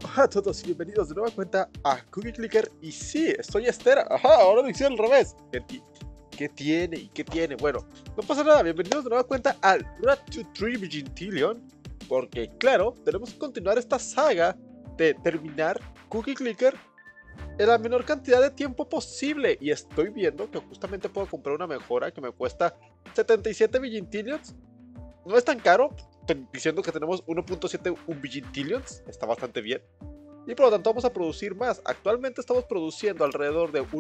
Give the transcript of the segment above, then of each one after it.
Hola a todos y bienvenidos de nueva cuenta a Cookie Clicker. Y sí, estoy Esther. Ajá, ahora lo hice al revés. ¿Qué tiene? ¿Y qué tiene? Bueno, no pasa nada. Bienvenidos de nueva cuenta al Rat to 3 Vigintillion. Porque, claro, tenemos que continuar esta saga de terminar Cookie Clicker en la menor cantidad de tiempo posible. Y estoy viendo que justamente puedo comprar una mejora que me cuesta 77 Vigintillions. No es tan caro, diciendo que tenemos 1.7 Vigintillions, está bastante bien. Y por lo tanto vamos a producir más. Actualmente estamos produciendo alrededor de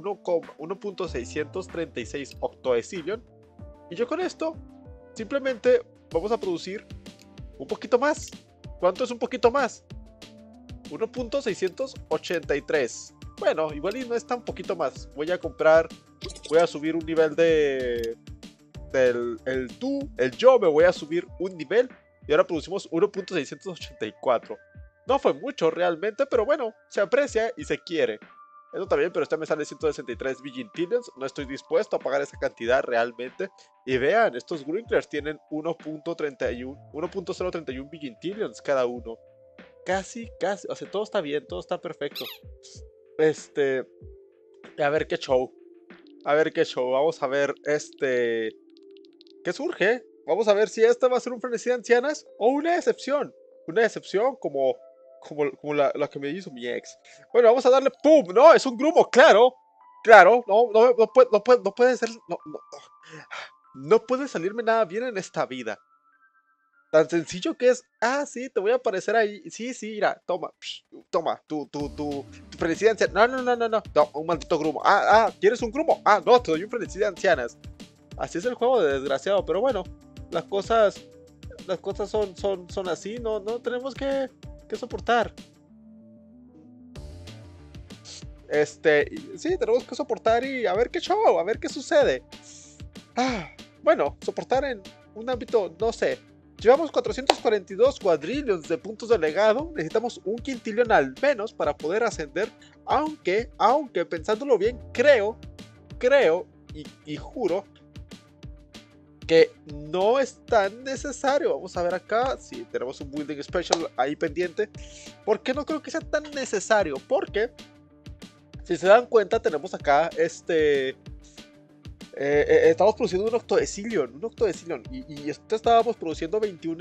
1.636 octodecillion. Y yo con esto simplemente vamos a producir un poquito más. ¿Cuánto es un poquito más? 1.683. Bueno, igual y no es tan poquito más. Voy a subir un nivel el yo me voy a subir un nivel y ahora producimos 1.684. No fue mucho realmente, pero bueno, se aprecia y se quiere. Eso también, pero este me sale 163 Vigintillions. No estoy dispuesto a pagar esa cantidad realmente. Y vean, estos Grinklers tienen 1.031 Vigintillions cada uno. Casi, o sea, todo está bien, todo está perfecto. A ver qué show. Vamos a ver ¿qué surge? Vamos a ver si esta va a ser un frenesí de ancianas o una excepción. Una excepción como la que me hizo mi ex. Bueno, vamos a darle ¡pum! No, es un grumo, claro. Claro, no puede ser. No puede salirme nada bien en esta vida. Tan sencillo que es, sí, te voy a aparecer ahí. Sí, mira, toma, toma, tu frenesí de ancianas. No, un maldito grumo. ¿Quieres un grumo? No, te doy un frenesí de ancianas. Así es el juego de desgraciado, pero bueno, las cosas son así, no tenemos que soportar. Sí, tenemos que soportar y a ver qué show, a ver qué sucede. Bueno, soportar en un ámbito, no sé. Llevamos 442 cuadrillions de puntos de legado, necesitamos un quintillion al menos para poder ascender, aunque pensándolo bien, creo y juro que no es tan necesario. Vamos a ver acá, si tenemos un building special ahí pendiente. ¿Por qué no creo que sea tan necesario? Porque si se dan cuenta tenemos acá estamos produciendo un octodecillion y estábamos produciendo 21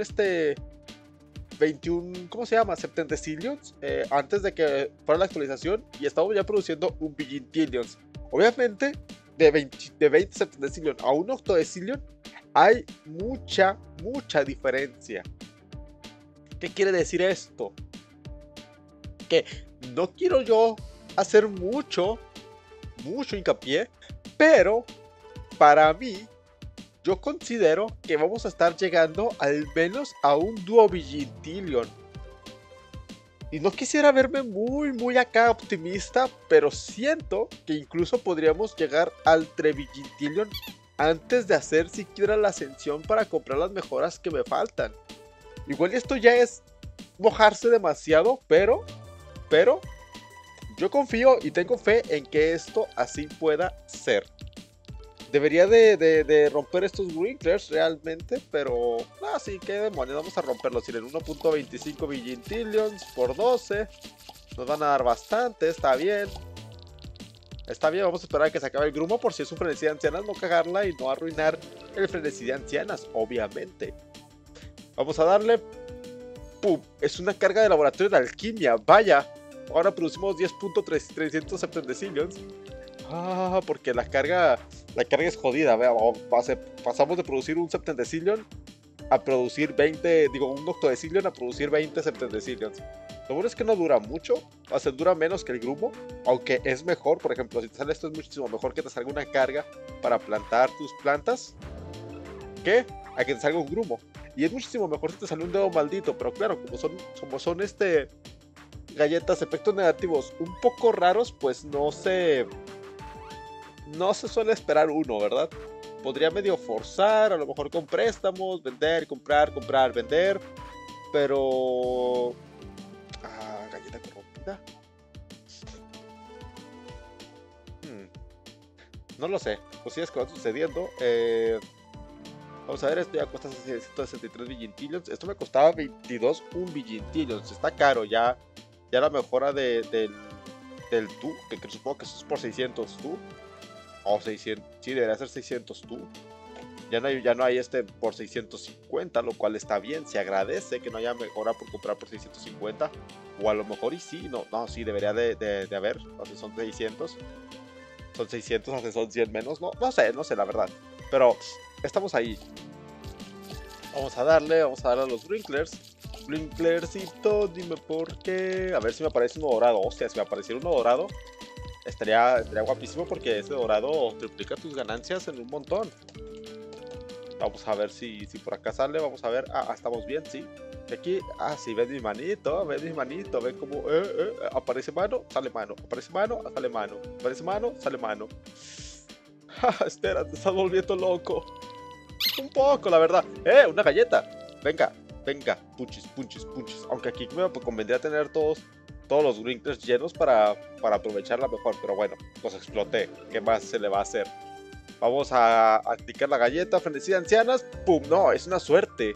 ¿cómo se llama? Septendecillions antes de que fuera la actualización, y estamos ya produciendo un Vigintillions. Obviamente de 20 septendecillion a un octodecillion hay mucha diferencia. ¿Qué quiere decir esto? Que no quiero yo hacer mucho hincapié, pero para mí, yo considero que vamos a estar llegando al menos a un duovigintillion. Y no quisiera verme muy acá optimista, pero siento que incluso podríamos llegar al trevigintillion antes de hacer siquiera la ascensión para comprar las mejoras que me faltan. Igual esto ya es mojarse demasiado, pero yo confío y tengo fe en que esto así pueda ser. Debería de romper estos Grinklers realmente, pero sí, qué demonios, vamos a romperlos. Tienen 1.25 Vigintillions por 12. Nos van a dar bastante, está bien. Está bien, vamos a esperar a que se acabe el grumo por si es un frenesí de ancianas, no cagarla y no arruinar el frenesí de ancianas, obviamente. Vamos a darle. ¡Pum! Es una carga de laboratorio de alquimia, vaya. Ahora producimos 10.300 septendecillions. Porque la carga es jodida, vea, pasamos de producir un septendecillion a producir 20, un octodecillion a producir 20 septendecillions. Lo bueno es que no dura mucho, o sea, dura menos que el grumo, aunque es mejor. Por ejemplo, si te sale esto, es muchísimo mejor que te salga una carga para plantar tus plantas que a que te salga un grumo. Y es muchísimo mejor si te sale un dedo maldito, pero claro, como son galletas, efectos negativos un poco raros, pues no se suele esperar uno, ¿verdad? Podría medio forzar, a lo mejor con préstamos, vender, comprar, vender, pero galleta corrompida. No lo sé, cosillas que van sucediendo. Vamos a ver, esto ya cuesta 163 Vigintillions. Esto me costaba 22 Vigintillions. Está caro ya. ya la mejora del tú, que supongo que eso es por 600 tú, o 600, sí, debería ser 600 tú. Ya no hay por 650, lo cual está bien, se agradece que no haya mejora por comprar por 650, o a lo mejor y sí, no, sí, debería de haber, o sea, son 600, o sea, son 100 menos, no sé la verdad, pero estamos ahí. Vamos a darle a los Wrinklers. Wrinklercito, dime por qué. A ver si me aparece uno dorado. Hostia, si me apareciera uno dorado, estaría guapísimo porque ese dorado triplica tus ganancias en un montón. Vamos a ver si por acá sale. Vamos a ver. Estamos bien, sí. Aquí, sí, ven mi manito. Ven como aparece mano, sale mano. Aparece mano, sale mano. Aparece mano, sale mano. Espera, te estás volviendo loco. Un poco, la verdad. Una galleta. Venga, punches. Aunque aquí me convendría tener todos los Wrinklers llenos para aprovecharla mejor. Pero bueno, los exploté. ¿Qué más se le va a hacer? Vamos a clicar la galleta. Frenesí de ancianas. ¡Pum! No, es una suerte.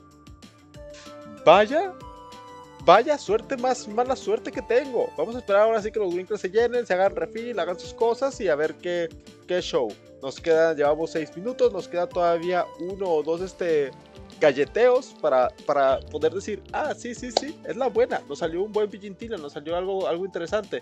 Vaya suerte, más mala suerte que tengo. Vamos a esperar ahora sí que los Wrinklers se llenen, se hagan refill, hagan sus cosas y a ver qué show. Llevamos 6 minutos, nos queda todavía 1 o 2 galleteos para poder decir, sí, es la buena. Nos salió un buen Pidgeotto, nos salió algo interesante.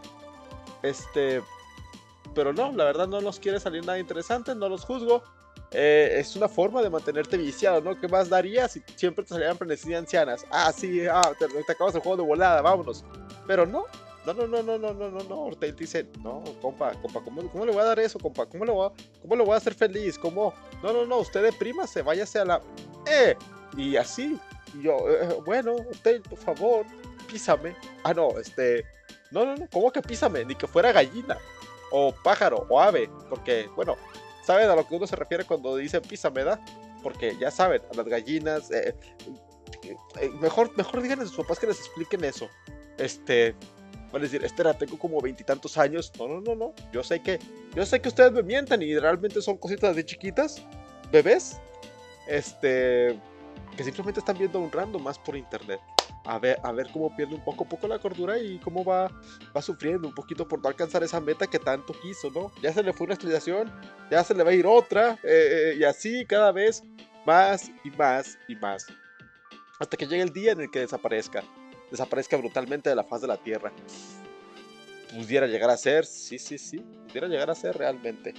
Pero no, la verdad no nos quiere salir nada interesante, no los juzgo. Es una forma de mantenerte viciado, ¿no? ¿Qué más darías si siempre te salieran frenesí de ancianas? Sí, te acabas el juego de volada, vámonos. Pero no. Ortel dice, no, compa, ¿cómo le voy a dar eso, compa? ¿Cómo le voy a hacer feliz? ¿Cómo? No, usted deprímase, váyase a la... Y así. Y yo, bueno, Ortel, por favor, písame. No, ¿cómo que písame? Ni que fuera gallina, o pájaro, o ave, porque, bueno... ¿Saben a lo que uno se refiere cuando dice písame, da? Porque ya saben, a las gallinas. Mejor díganle a sus papás que les expliquen eso. Van a decir, espera, tengo como 20 y tantos años. No. Yo sé que ustedes me mientan y realmente son cositas de chiquitas, bebés, que simplemente están viendo un random más por internet. A ver cómo pierde un poco la cordura y cómo va sufriendo un poquito por no alcanzar esa meta que tanto quiso, ¿no? Ya se le fue una estudiación, ya se le va a ir otra, y así cada vez más y más. Hasta que llegue el día en el que desaparezca brutalmente de la faz de la Tierra. Pudiera llegar a ser, sí, pudiera llegar a ser realmente.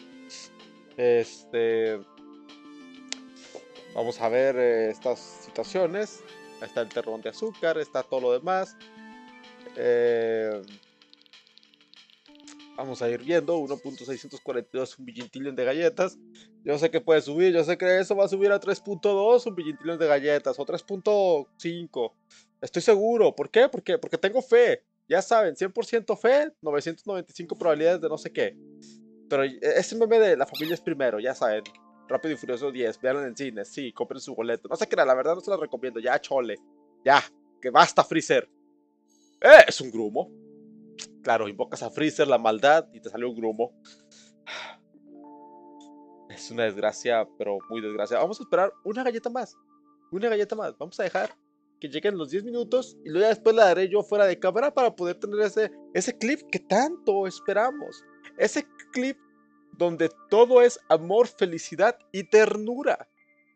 Vamos a ver estas situaciones. Está el terrón de azúcar, está todo lo demás. Vamos a ir viendo. 1.642, un billintillion de galletas. Yo sé que puede subir, yo sé que eso va a subir a 3.2, un billintillion de galletas, o 3.5. Estoy seguro. ¿Por qué? Porque tengo fe. Ya saben, 100% fe, 995 probabilidades de no sé qué. Pero ese meme de la familia es primero, ya saben. Rápido y Furioso 10, vean en el cine, sí, compren su boleto. No sé qué era, la verdad no se la recomiendo, ya chole. Ya, que basta Freezer. Es un grumo. Claro, invocas a Freezer, la maldad, y te sale un grumo. Es una desgracia, pero muy desgracia. Vamos a esperar una galleta más. Vamos a dejar que lleguen los 10 minutos y luego después la daré yo fuera de cámara para poder tener ese clip que tanto esperamos. Ese clip donde todo es amor, felicidad y ternura.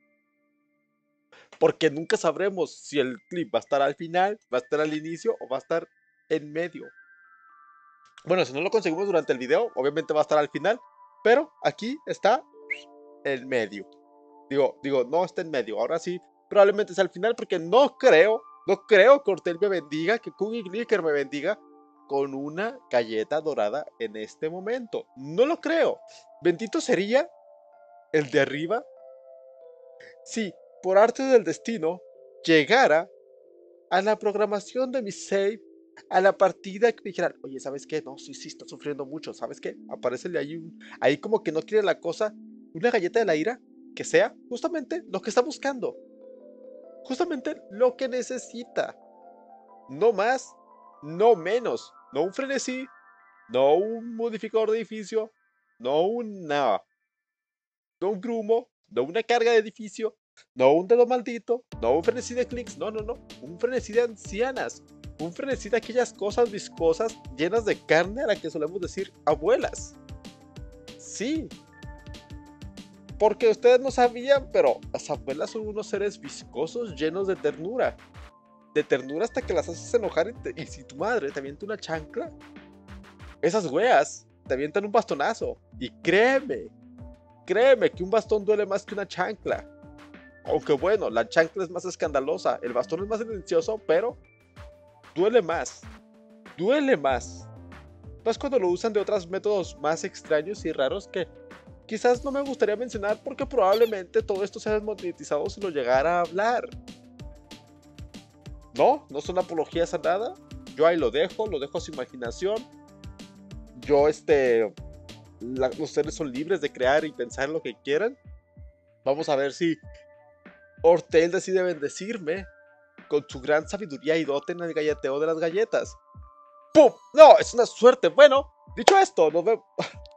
Porque nunca sabremos si el clip va a estar al final, va a estar al inicio o va a estar en medio. Bueno, si no lo conseguimos durante el video, obviamente va a estar al final, pero aquí está en medio. Digo, no está en medio, ahora sí, probablemente es al final porque no creo que Ortel me bendiga, que Cookie Clicker me bendiga con una galleta dorada en este momento. No lo creo. Bendito sería el de arriba si por arte del destino llegara a la programación de mi save, a la partida que me dijeran, oye, ¿sabes qué? No, sí, está sufriendo mucho, ¿sabes qué? Aparecele ahí como que no quiere la cosa, una galleta de la ira, que sea justamente lo que está buscando, justamente lo que necesita, no más, no menos, no un frenesí, no un modificador de edificio, no un nada, no un grumo, no una carga de edificio, no un dedo maldito, no un frenesí de clics, no, un frenesí de ancianas. Un frenesí de aquellas cosas viscosas llenas de carne a la que solemos decir abuelas. Sí. Porque ustedes no sabían, pero las abuelas son unos seres viscosos llenos de ternura. De ternura hasta que las haces enojar y si tu madre te avienta una chancla, esas weas te avientan un bastonazo. Y créeme que un bastón duele más que una chancla. Aunque bueno, la chancla es más escandalosa, el bastón es más silencioso, pero duele más. Duele más. Pues cuando lo usan de otros métodos más extraños y raros que quizás no me gustaría mencionar porque probablemente todo esto sea desmonetizado si lo llegara a hablar. No son apologías a nada. Yo ahí lo dejo a su imaginación. Los seres son libres de crear y pensar lo que quieran. Vamos a ver si Ortel decide bendecirme con su gran sabiduría y dote en el galleteo de las galletas. ¡Pum! ¡No! Es una suerte. Bueno, dicho esto, nos vemos.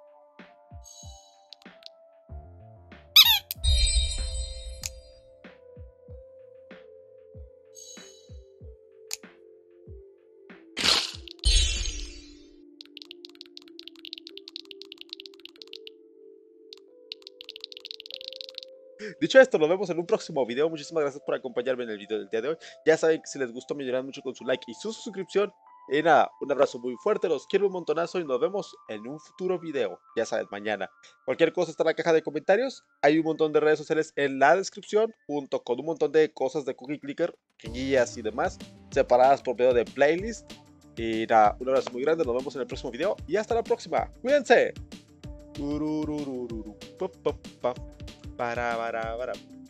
Dicho esto, nos vemos en un próximo video. Muchísimas gracias por acompañarme en el video del día de hoy. Ya saben que si les gustó me ayudarán mucho con su like y su suscripción. Y nada, un abrazo muy fuerte, los quiero un montonazo y nos vemos en un futuro video. Ya saben, mañana. Cualquier cosa está en la caja de comentarios. Hay un montón de redes sociales en la descripción, junto con un montón de cosas de Cookie Clicker, guías y demás, separadas por medio de playlist. Y nada, un abrazo muy grande, nos vemos en el próximo video y hasta la próxima. ¡Cuídense! Para.